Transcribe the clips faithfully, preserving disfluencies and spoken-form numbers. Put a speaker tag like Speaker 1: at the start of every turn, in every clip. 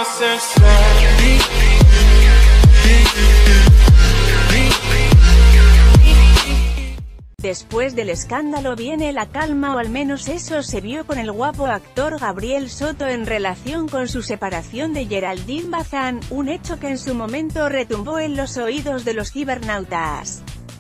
Speaker 1: Después del escándalo viene la calma, o al menos eso se vio con el guapo actor Gabriel Soto en relación con su separación de Geraldine Bazán, un hecho que en su momento retumbó en los oídos de los cibernautas.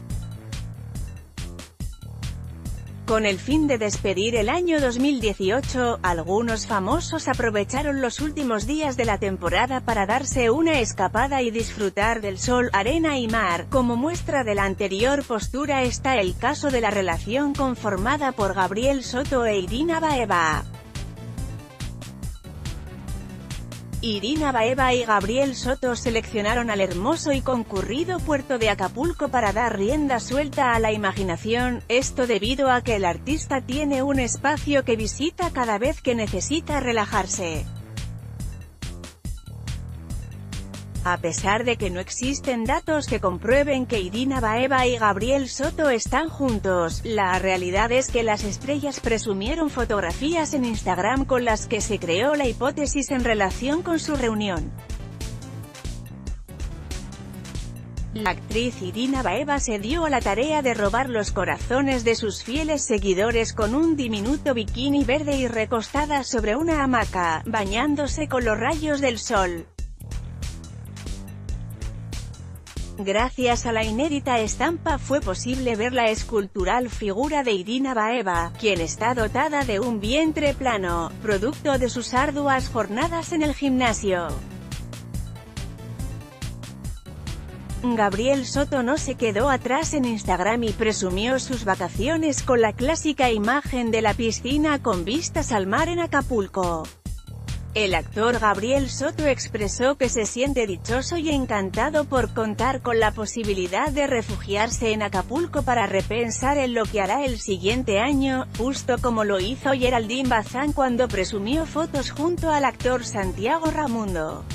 Speaker 1: Con el fin de despedir el año dos mil dieciocho, algunos famosos aprovecharon los últimos días de la temporada para darse una escapada y disfrutar del sol, arena y mar. Como muestra de la anterior postura está el caso de la relación conformada por Gabriel Soto e Irina Baeva. Irina Baeva y Gabriel Soto seleccionaron al hermoso y concurrido puerto de Acapulco para dar rienda suelta a la imaginación, esto debido a que el artista tiene un espacio que visita cada vez que necesita relajarse. A pesar de que no existen datos que comprueben que Irina Baeva y Gabriel Soto están juntos, la realidad es que las estrellas presumieron fotografías en Instagram con las que se creó la hipótesis en relación con su reunión. La actriz Irina Baeva se dio a la tarea de robar los corazones de sus fieles seguidores con un diminuto bikini verde y recostada sobre una hamaca, bañándose con los rayos del sol. Gracias a la inédita estampa fue posible ver la escultural figura de Irina Baeva, quien está dotada de un vientre plano, producto de sus arduas jornadas en el gimnasio. Gabriel Soto no se quedó atrás en Instagram y presumió sus vacaciones con la clásica imagen de la piscina con vistas al mar en Acapulco. El actor Gabriel Soto expresó que se siente dichoso y encantado por contar con la posibilidad de refugiarse en Acapulco para repensar en lo que hará el siguiente año, justo como lo hizo Geraldine Bazán cuando presumió fotos junto al actor Santiago Ramundo.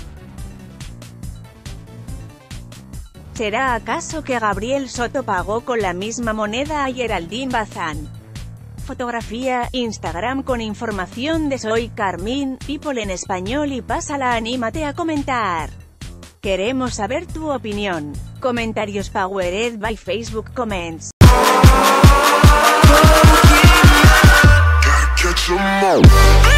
Speaker 1: ¿Será acaso que Gabriel Soto pagó con la misma moneda a Geraldine Bazán? Fotografía, Instagram con información de Soy Carmín, People en español y pásala, anímate a comentar. Queremos saber tu opinión. Comentarios powered by Facebook Comments. Gotta catch 'em all.